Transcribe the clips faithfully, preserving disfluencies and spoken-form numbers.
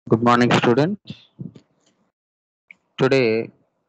Good morning, students. Today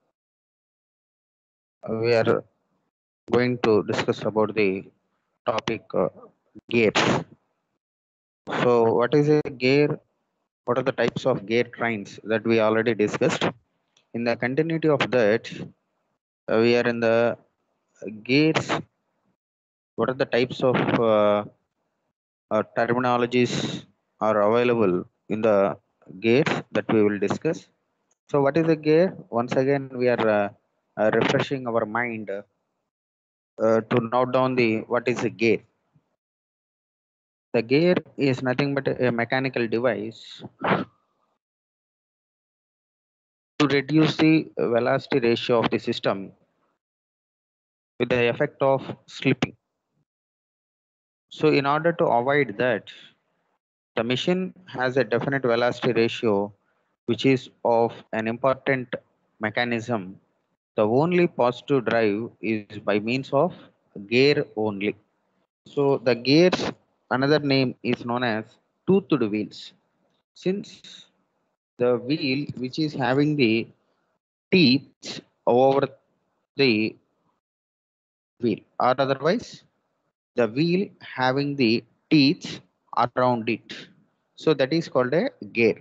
uh, we are going to discuss about the topic uh, gears. So, what is a gear? What are the types of gear trains that we already discussed? In the continuity of that, uh, we are in the gears. What are the types of uh, uh, terminologies are available in the gears that we will discuss? So, what is a gear? Once again, we are uh, uh, refreshing our mind uh, to note down the what is a gear. The gear is nothing but a mechanical device to reduce the velocity ratio of the system with the effect of slipping. So, in order to avoid that, the machine has a definite velocity ratio which is of an important mechanism. The only positive drive is by means of gear only. So, the gears, another name is known as toothed wheels. Since the wheel which is having the teeth over the wheel, or otherwise the wheel having the teeth around it, so that is called a gear.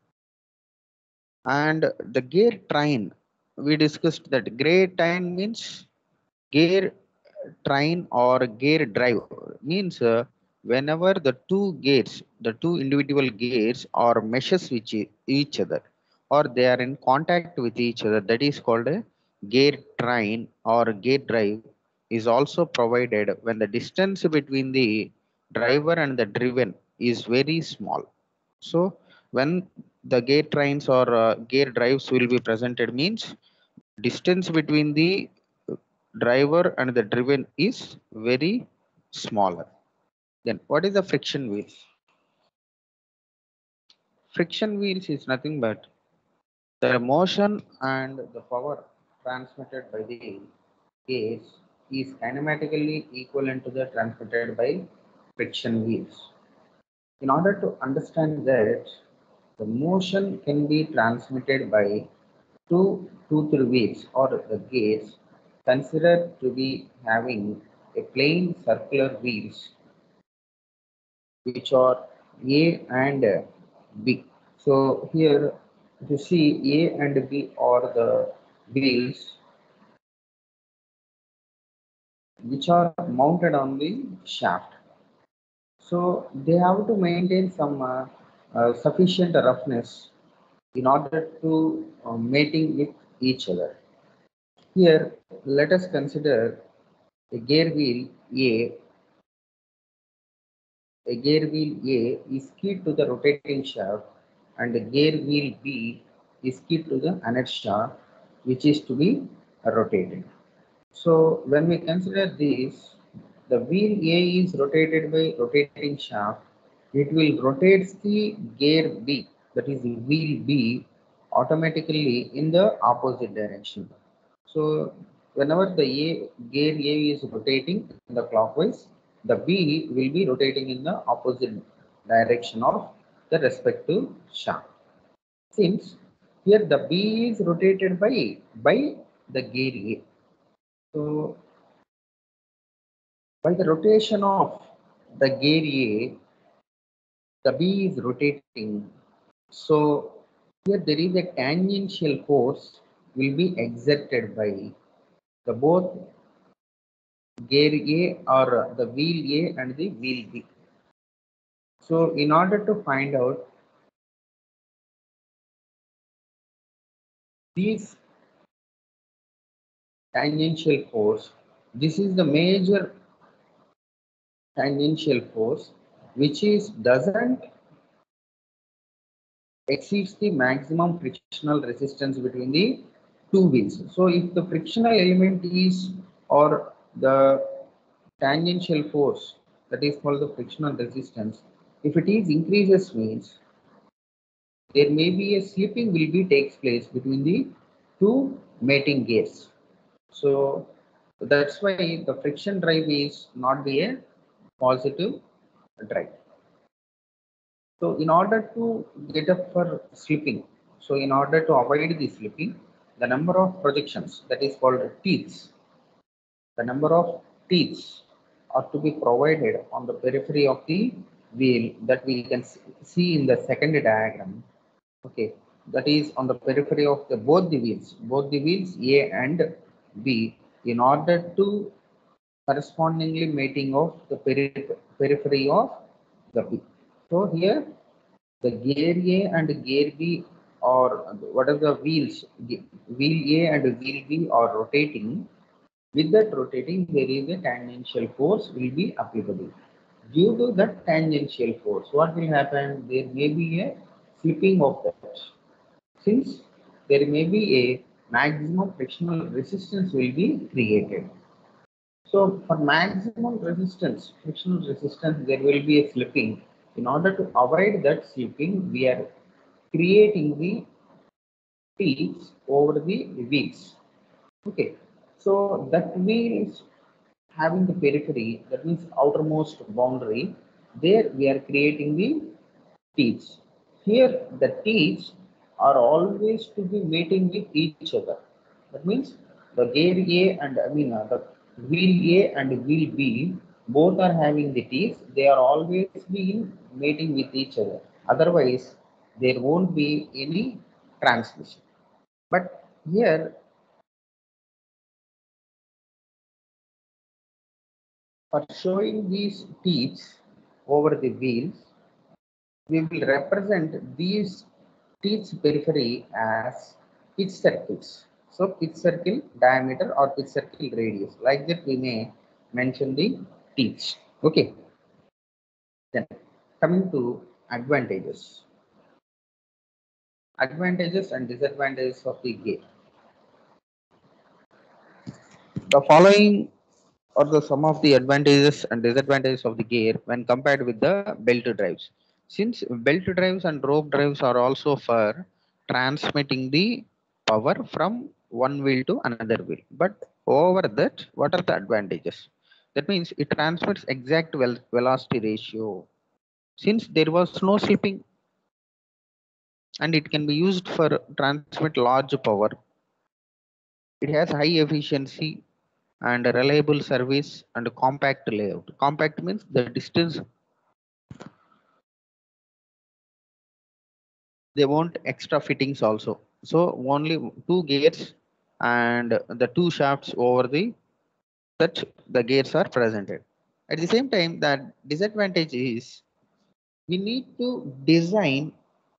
And the gear train, we discussed that gear train means gear train or gear drive means uh, whenever the two gears, the two individual gears are meshes with e- each other, or they are in contact with each other, that is called a gear train or gear drive, is also provided when the distance between the driver and the driven is very small. So when the gear trains or uh, gear drives will be presented means distance between the driver and the driven is very smaller. Then what is the friction wheels? Friction wheels is nothing but the motion and the power transmitted by the gears is kinematically equivalent to the transmitted by friction wheels. In order to understand that, the motion can be transmitted by two toothed wheels or the gears considered to be having a plain circular wheels which are A and B. So here you see A and B are the wheels which are mounted on the shaft. So they have to maintain some uh, uh, sufficient roughness in order to uh, mating with each other. Here, let us consider a gear wheel A. A gear wheel A is keyed to the rotating shaft, and the gear wheel B is keyed to the inertia, which is to be rotated. So when we consider this, the wheel A is rotated by rotating shaft. It will rotate the gear B, that is the wheel B, automatically in the opposite direction. So whenever the A, gear A is rotating in the clockwise, the B will be rotating in the opposite direction of the respective shaft. Since here the B is rotated by by the gear A. So by the rotation of the gear A, the B is rotating. So here there is a tangential force will be exerted by the both gear A or the wheel A and the wheel B. So in order to find out these tangential force, this is the major tangential force which is doesn't exceeds the maximum frictional resistance between the two wheels. So if the frictional element is or the tangential force, that is called the frictional resistance, if it is increases means there may be a slipping will be takes place between the two mating gears. So that's why the friction drive is not be a positive drive. So in order to get up for slipping, so in order to avoid the slipping, the number of projections, that is called teeths, the number of teeths are to be provided on the periphery of the wheel that we can see in the second diagram. Okay, that is on the periphery of the both the wheels, both the wheels A and B, in order to correspondingly mating of the peri periphery of the B. So here the gear A and gear B, or what are the wheels, wheel A and wheel B are rotating. With that rotating, there is a tangential force will be applicable. Due to that tangential force, what will happen? There may be a slipping of that. Since there may be a maximum frictional resistance will be created. So for maximum resistance, frictional resistance, there will be a slipping. In order to avoid that slipping, we are creating the teeth over the wheels. Okay, so that wheel is having the periphery, that means outermost boundary. There we are creating the teeth. Here the teeth are always to be mating with each other. That means the gear A and I mean uh, the wheel A and wheel B both are having the teeth. They are always being mating with each other. Otherwise, there won't be any transmission. But here, for showing these teeth over the wheels, we will represent these teeth periphery as pitch circles. So pitch circle diameter or pitch circle radius. Like that we may mention the teeth. Okay. Then coming to advantages. Advantages and disadvantages of the gear. The following are the some of the advantages and disadvantages of the gear when compared with the belt drives. Since belt drives and rope drives are also for transmitting the power from one wheel to another wheel. But over that, what are the advantages? That means it transmits exact vel velocity ratio. Since there was no slipping and it can be used for transmit large power, it has high efficiency and reliable service and compact layout. Compact means the distance, they want extra fittings also. So only two gears and the two shafts over the that the gears are presented. At the same time, that disadvantage is we need to design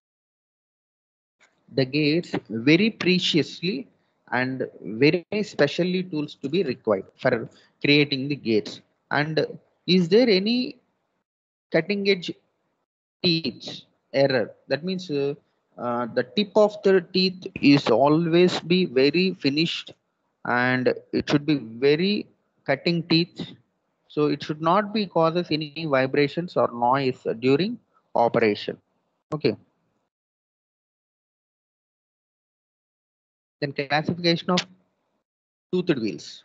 the gears very preciously and very specially tools to be required for creating the gears. And is there any cutting edge teeth error? That means uh, uh, the tip of the teeth is always be very finished and it should be very cutting teeth, so it should not be causes any vibrations or noise during operation. Okay, then classification of toothed wheels.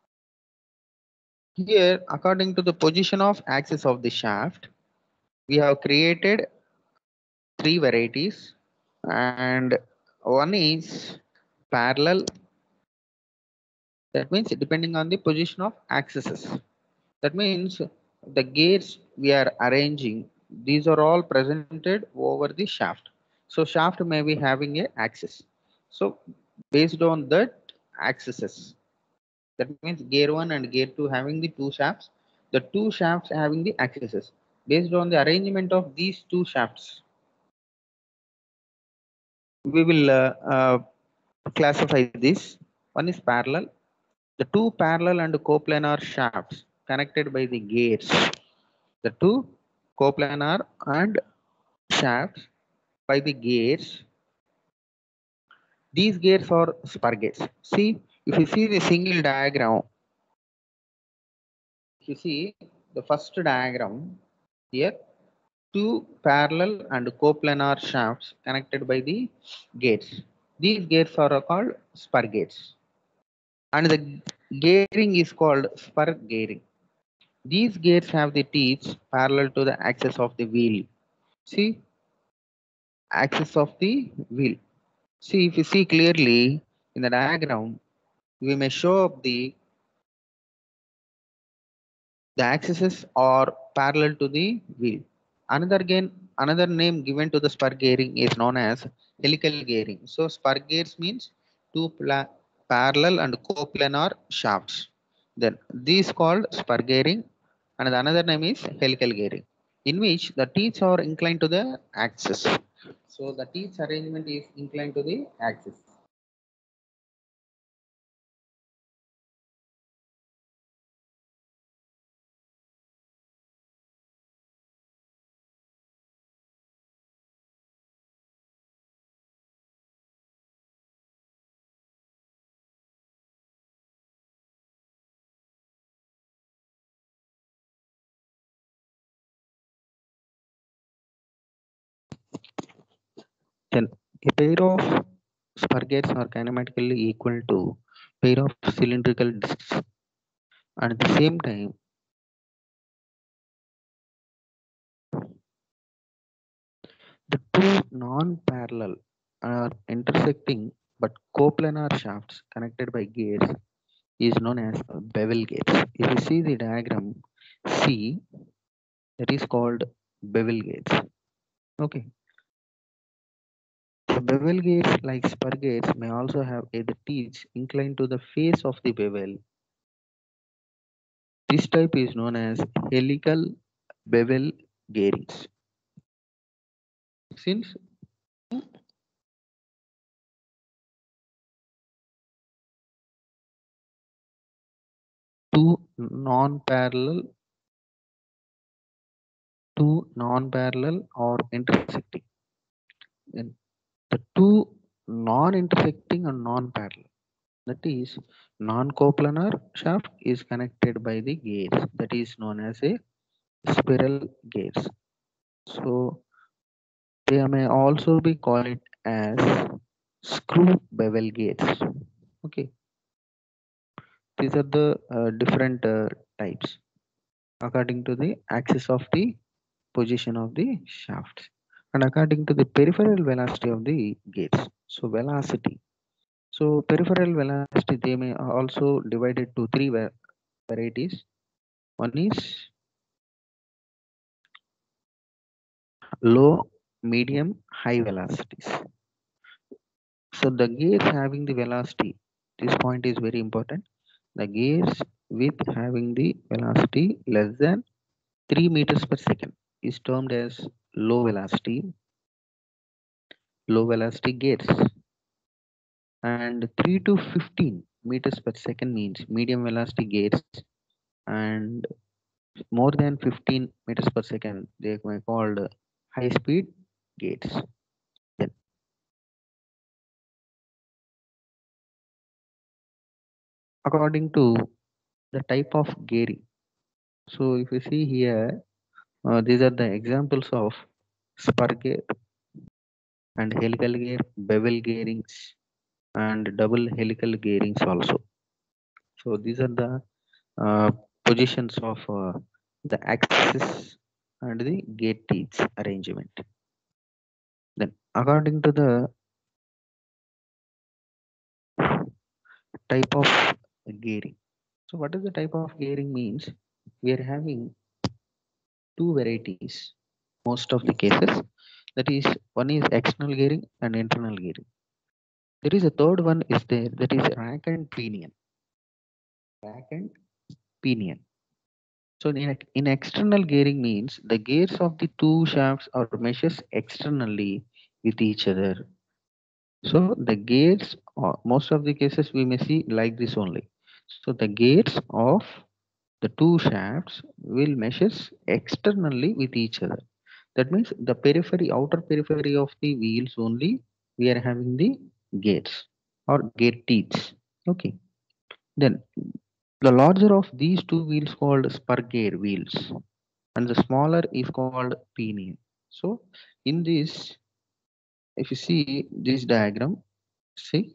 Here, according to the position of axis of the shaft, we have created three varieties, and one is parallel. That means depending on the position of axes. That means the gears we are arranging, these are all presented over the shaft. So shaft may be having a axis. So based on that axes, that means gear one and gear two having the two shafts, the two shafts having the axes. Based on the arrangement of these two shafts, we will uh, uh, classify this. One is parallel. The two parallel and coplanar shafts connected by the gears. The two coplanar and shafts by the gears. These gears are spur gears. See, if you see the single diagram, if you see the first diagram here, two parallel and coplanar shafts connected by the gears. These gears are called spur gears. And the gearing is called spur gearing. These gears have the teeth parallel to the axis of the wheel. See, axis of the wheel. See, if you see clearly in the diagram, we may show up the the axes are parallel to the wheel. Another again, another name given to the spur gearing is known as helical gearing. So spur gears means two pla- parallel and coplanar shafts. Then these called spur gearing, and the another name is helical gearing, in which the teeth are inclined to the axis. So the teeth arrangement is inclined to the axis. Then a pair of spur gears are kinematically equal to pair of cylindrical discs, and at the same time the two non-parallel are intersecting but coplanar shafts connected by gears is known as bevel gears. If you see the diagram C, that is called bevel gears. Okay. The bevel gears, like spur gears, may also have either teeth inclined to the face of the bevel. This type is known as helical bevel gearings. Since two non-parallel two non-parallel or intersecting, and the two non-intersecting and non-parallel, that is non-coplanar shaft is connected by the gears, that is known as a spiral gears. So they may also be called as screw bevel gears. Okay, these are the uh, different uh, types according to the axis of the position of the shafts and according to the peripheral velocity of the gears. So velocity. So peripheral velocity, they may also divided to three va- varieties. One is low, medium, high velocities. So the gears having the velocity, this point is very important. The gears with having the velocity less than three meters per second is termed as low velocity, low velocity gears. And three to fifteen meters per second means medium velocity gears, and more than fifteen meters per second they may called high speed gates. Then according to the type of gearing, so if you see here, uh, these are the examples of spur gear and helical gear, bevel gearings, and double helical gearings also. So these are the uh, positions of uh, the axis and the gate teeth arrangement. Then according to the type of gearing, so what is the type of gearing means, we are having two varieties most of the cases, that is one is external gearing and internal gearing. There is a third one is there, that is rack and pinion. Rack and pinion. So in, in external gearing means the gears of the two shafts are meshes externally with each other. So the gears, uh, most of the cases we may see like this only. So the gears of the two shafts will meshes externally with each other. That means the periphery, outer periphery of the wheels only, we are having the gates or gate teeth. Okay. Then the larger of these two wheels called spur gear wheels, and the smaller is called pinion. So in this, if you see this diagram, see,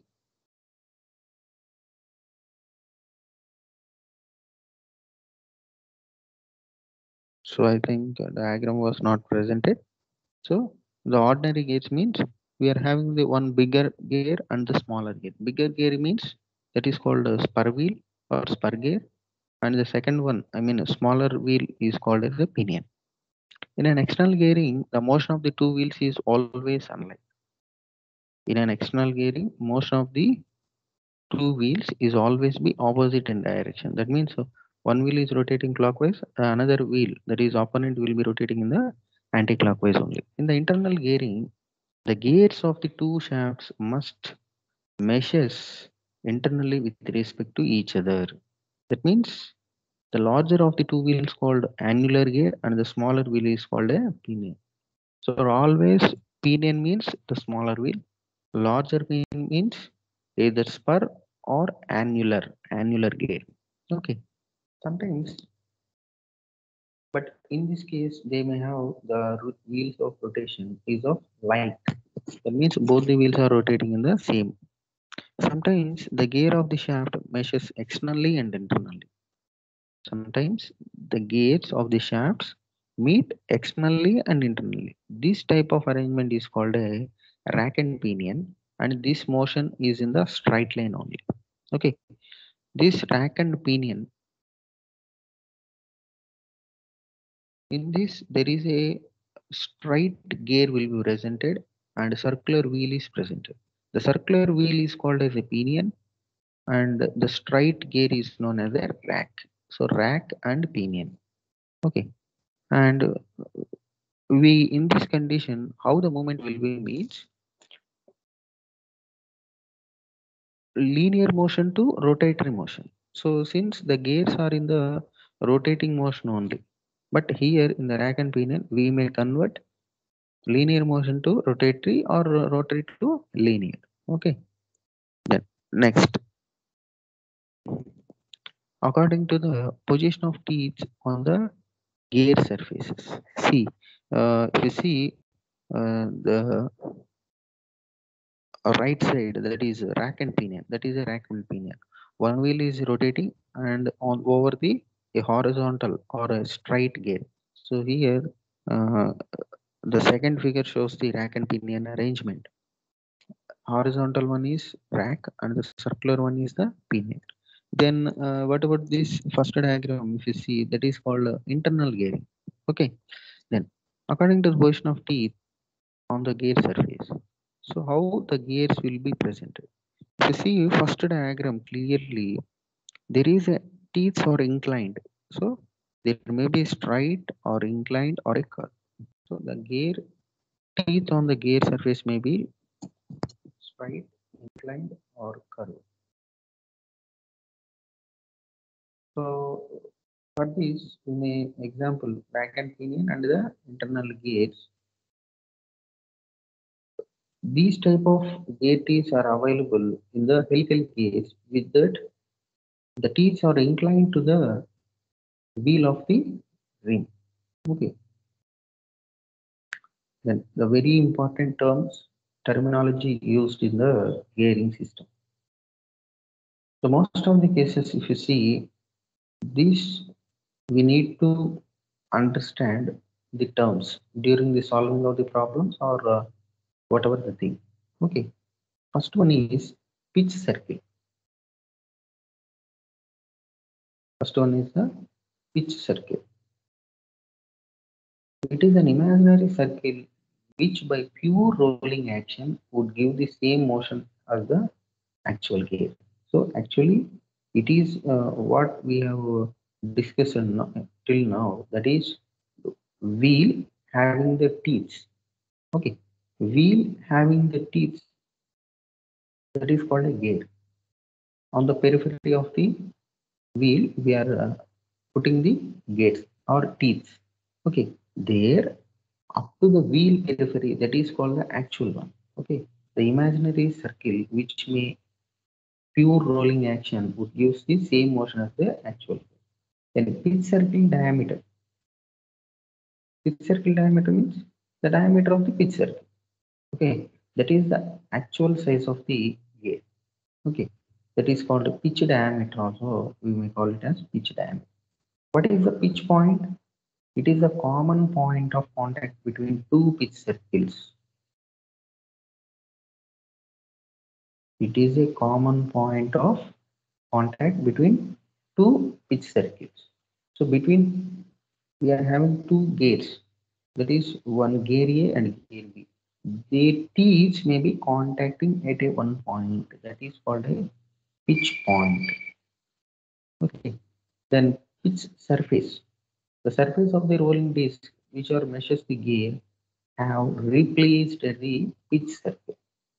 so I think the diagram was not presented. So The ordinary gears means we are having the one bigger gear and the smaller gear. Bigger gear means that is called a spur wheel or spur gear, and the second one, I mean a smaller wheel, is called as a pinion. In an external gearing, the motion of the two wheels is always unlike. In an external gearing, motion of the two wheels is always be opposite in direction. That means uh, one wheel is rotating clockwise, uh, another wheel, that is opponent, will be rotating in the anti-clockwise only. In the internal gearing, the gears of the two shafts must measures internally with respect to each other. That means the larger of the two wheels called annular gear and the smaller wheel is called a pinion. So always pinion means the smaller wheel, larger pinion means either spur or annular annular gear. Okay. Sometimes, but in this case, they may have the ro- wheels of rotation is of like. That means both the wheels are rotating in the same. Sometimes the gear of the shaft measures externally and internally. Sometimes the gears of the shafts meet externally and internally. This type of arrangement is called a rack and pinion, and this motion is in the straight line only. Okay, this rack and pinion, in this there is a straight gear will be presented and circular wheel is presented. The circular wheel is called as a pinion and the straight gear is known as a rack. So rack and pinion. Okay, and uh, we in this condition, how the movement will be means linear motion to rotatory motion. So since the gears are in the rotating motion only, but here in the rack and pinion, we may convert linear motion to rotatory or rotary to linear. Okay, then next, according to the position of teeth on the gear surfaces. See, uh, if you see uh, the right side, that is rack and pinion, that is a rack and pinion. One wheel is rotating and on over the a horizontal or a straight gear. So here uh, the second figure shows the rack and pinion arrangement. Horizontal one is rack and the circular one is the pinion. Then uh, what about this first diagram, if you see, that is called uh, internal gearing. Okay, then according to the position of teeth on the gear surface, so how the gears will be presented. If you see first diagram clearly, there is a teeth are inclined, so there may be straight or inclined or a curve. So the gear teeth on the gear surface may be straight, inclined or curved. So for this, we may example rack and pinion and the internal gears. These type of gear teeth are available in the helical gears. With that, the teeth are inclined to the wheel of the rim. Okay. Then the very important terms terminology used in the gearing system. So most of the cases, if you see this, we need to understand the terms during the solving of the problems or uh, whatever the thing. Okay. First one is pitch circle. First one is the pitch circle. It is an imaginary circle which by pure rolling action would give the same motion as the actual gear. So actually it is uh, what we have uh, discussed no- till now, that is wheel having the teeth. Okay, wheel having the teeth, that is called a gear. On the periphery of the wheel we are uh, putting the gates or teeth. Okay, there up to the wheel periphery, that is called the actual one. Okay, the imaginary circle which may pure rolling action would use the same motion as the actual. Then pitch circle diameter. Pitch circle diameter means the diameter of the pitch circle. Okay, that is the actual size of the gate. Okay, that is called pitch diameter also, we may call it as pitch diameter. What is the pitch point? It is a common point of contact between two pitch circles. It is a common point of contact between two pitch circuits. So between we are having two gears, that is one gear A and gear B. They teeth may be contacting at a one point, that is called a pitch point. Okay. Then pitch surface. The surface of the rolling disc which are measures the gear have replaced the pitch surface.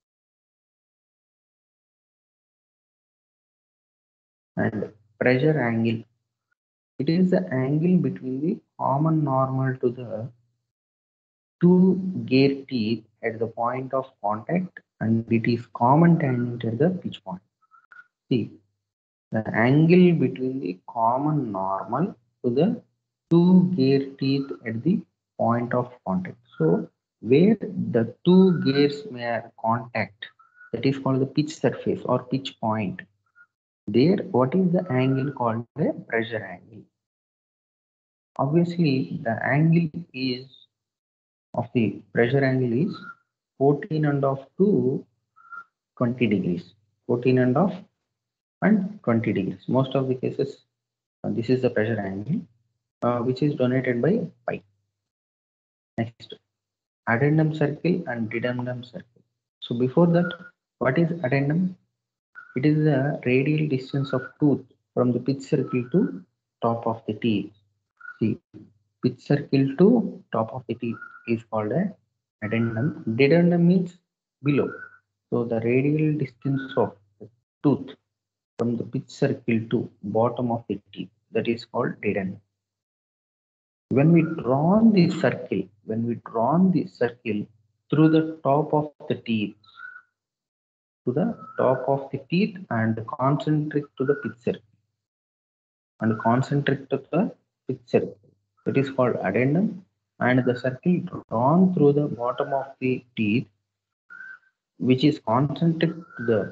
And pressure angle. It is the angle between the common normal to the two gear teeth at the point of contact, and it is common tangent at the pitch point. See, the angle between the common normal to the two gear teeth at the point of contact. So where the two gears may have contact, that is called the pitch surface or pitch point. There, what is the angle called the pressure angle? Obviously, the angle is of the pressure angle is fourteen and of to twenty degrees. fourteen and of and twenty degrees. Most of the cases, uh, this is the pressure angle, uh, which is donated by pi. Next, addendum circle and dedendum circle. So before that, what is addendum? It is the radial distance of tooth from the pitch circle to top of the teeth. See, pitch circle to top of the teeth is called a addendum. Dedendum means below. So the radial distance of the tooth from the pitch circle to bottom of the teeth, that is called dedendum. When we draw the circle, when we draw the circle through the top of the teeth, to the top of the teeth and concentric to the pitch circle, and concentric to the pitch circle, that is called addendum, and the circle drawn through the bottom of the teeth, which is concentric to the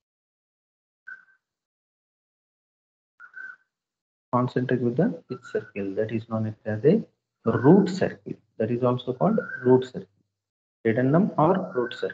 concentric with the pitch circle, that is known as a root circle. That is also called root circle, addendum or root circle.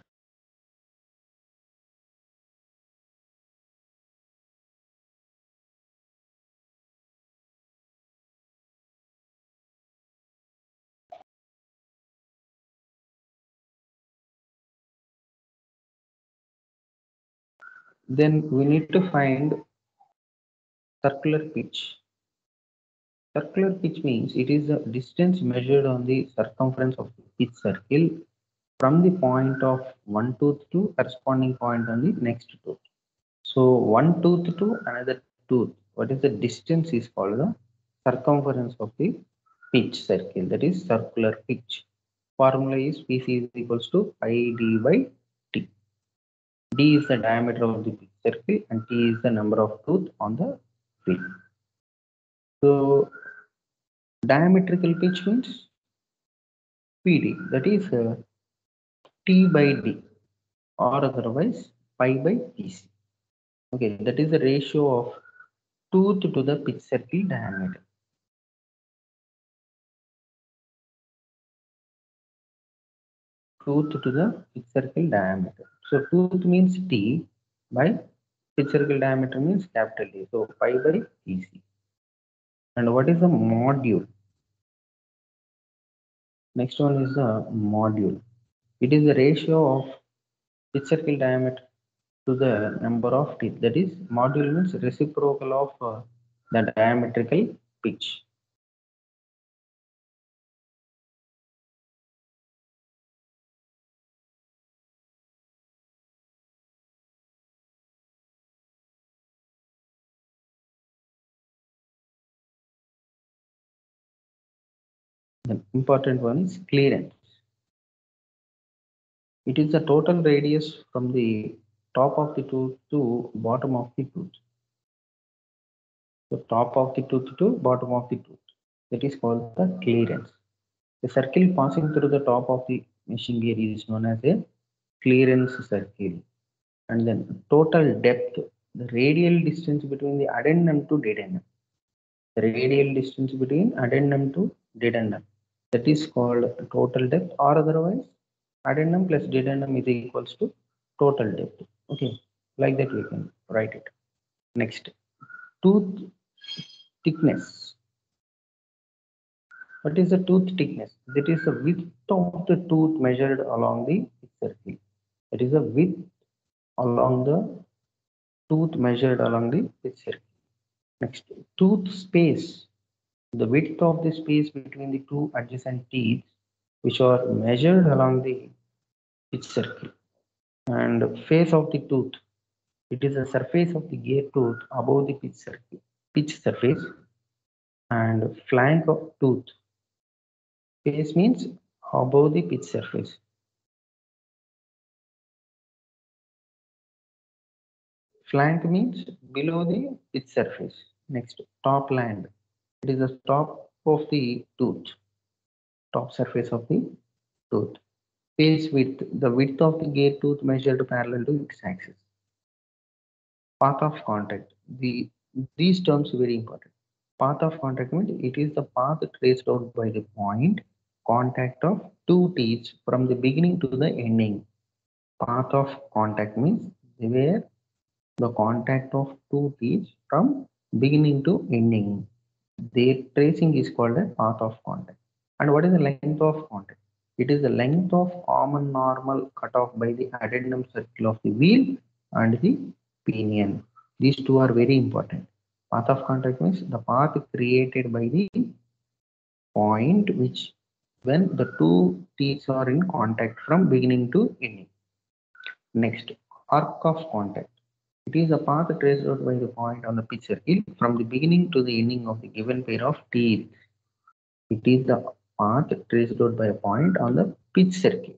Then we need to find circular pitch. Circular pitch means it is the distance measured on the circumference of the pitch circle from the point of one tooth to corresponding point on the next tooth. So one tooth to another tooth, what is the distance is called the circumference of the pitch circle, that is circular pitch. Formula is P C is equals to pi d by t. D is the diameter of the pitch circle and T is the number of tooth on the wheel. So diametrical pitch means P D, that is uh, T by D, or otherwise pi by P C. Okay, that is the ratio of tooth to the pitch circle diameter. Tooth to the pitch circle diameter. So tooth means T by pitch circle diameter means capital D. So pi by P C. And what is the module? Next one is the module. It is the ratio of pitch circle diameter to the number of teeth. That is, module means reciprocal of uh, the diametrical pitch. The important one is clearance. It is the total radius from the top of the tooth to bottom of the tooth. So top of the tooth to bottom of the tooth. That is called the clearance. The circle passing through the top of the machine gear is known as a clearance circle. And then total depth, the radial distance between the addendum to dedendum. The radial distance between addendum to dedendum. That is called total depth, or otherwise addendum plus dedendum is equals to total depth. Okay. Like that we can write it. Next, tooth thickness. What is the tooth thickness? That is the width of the tooth measured along the circle. That is the width along the tooth measured along the circle. Next, tooth space. The width of the space between the two adjacent teeth, which are measured along the pitch circle. And face of the tooth. It is the surface of the gear tooth above the pitch circle, pitch surface. And flank of tooth. Face means above the pitch surface. Flank means below the pitch surface. Next, top land. It is the top of the tooth, top surface of the tooth. Face width, the width of the gear tooth measured parallel to its axis. Path of contact. The these terms are very important. Path of contact means it is the path traced out by the point contact of two teeth from the beginning to the ending. Path of contact means where the contact of two teeth from beginning to ending. Their tracing is called a path of contact. And what is the length of contact? It is the length of common normal cut off by the addendum circle of the wheel and the pinion. These two are very important. Path of contact means the path created by the point which when the two teeth are in contact from beginning to ending. Next, arc of contact. It is a path traced out by the point on the pitch circle from the beginning to the ending of the given pair of teeth. It is the path traced out by a point on the pitch circle.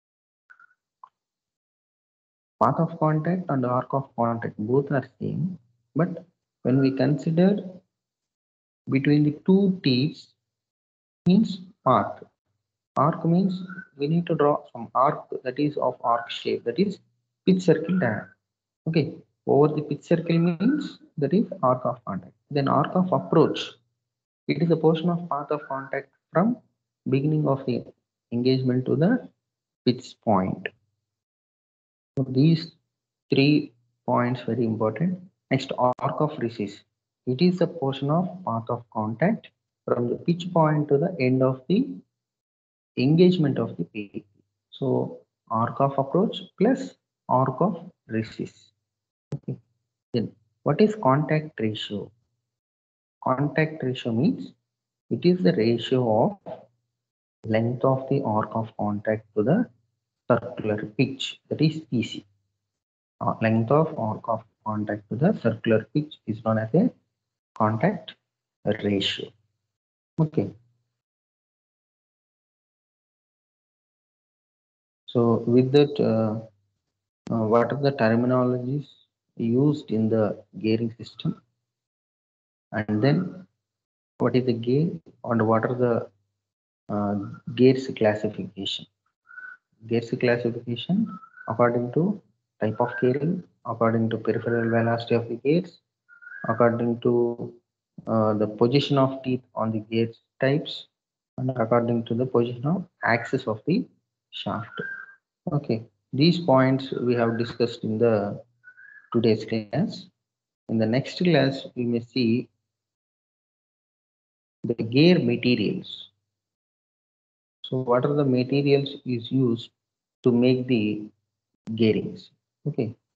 Path of contact and arc of contact both are same, but when we consider between the two teeth means path. Arc means we need to draw some arc that is of arc shape, that is pitch circle diagram. Okay, over the pitch circle means that is arc of contact. Then arc of approach. It is a portion of path of contact from beginning of the engagement to the pitch point. So these three points very important. Next, arc of recess. It is a portion of path of contact from the pitch point to the end of the engagement of the P. So arc of approach plus arc of recess. Okay. Then what is contact ratio? Contact ratio means it is the ratio of length of the arc of contact to the circular pitch, that is P C. Uh, length of arc of contact to the circular pitch is known as a contact ratio. Okay. So with that, uh, uh, what are the terminologies used in the gearing system? And then what is the gear and what are the uh, gears classification? Gears classification according to type of gearing, according to peripheral velocity of the gears, according to uh, the position of teeth on the gears types, and according to the position of axis of the shaft. Okay, these points we have discussed in the today's class. In the next class, we may see the gear materials. So what are the materials is used to make the gearings? Okay,